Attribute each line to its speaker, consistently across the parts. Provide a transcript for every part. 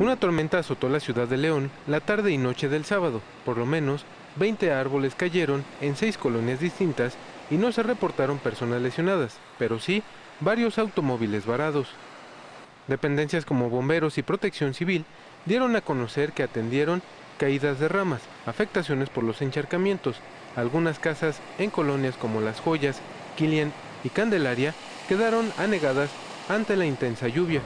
Speaker 1: Una tormenta azotó la ciudad de León la tarde y noche del sábado. Por lo menos 20 árboles cayeron en 6 colonias distintas y no se reportaron personas lesionadas, pero sí varios automóviles varados. Dependencias como bomberos y protección civil dieron a conocer que atendieron caídas de ramas, afectaciones por los encharcamientos. Algunas casas en colonias como Las Joyas, Kilian y Candelaria quedaron anegadas ante la intensa lluvia.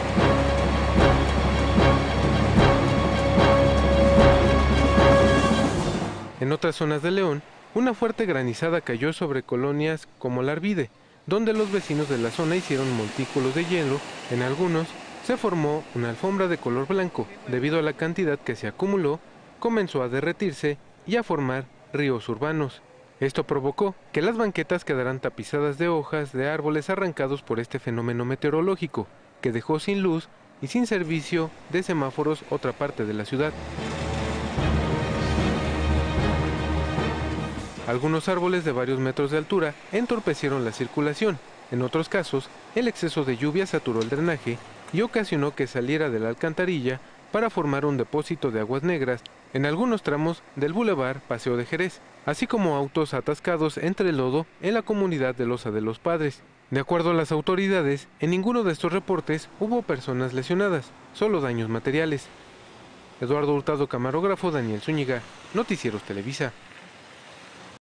Speaker 1: En otras zonas de León, una fuerte granizada cayó sobre colonias como La Arvide, donde los vecinos de la zona hicieron montículos de hielo. En algunos se formó una alfombra de color blanco. Debido a la cantidad que se acumuló, comenzó a derretirse y a formar ríos urbanos. Esto provocó que las banquetas quedaran tapizadas de hojas de árboles arrancados por este fenómeno meteorológico, que dejó sin luz y sin servicio de semáforos otra parte de la ciudad. Algunos árboles de varios metros de altura entorpecieron la circulación. En otros casos, el exceso de lluvia saturó el drenaje y ocasionó que saliera de la alcantarilla para formar un depósito de aguas negras en algunos tramos del Boulevard Paseo de Jerez, así como autos atascados entre el lodo en la comunidad de Loza de los Padres. De acuerdo a las autoridades, en ninguno de estos reportes hubo personas lesionadas, solo daños materiales. Eduardo Hurtado, camarógrafo Daniel Zúñiga, Noticieros Televisa.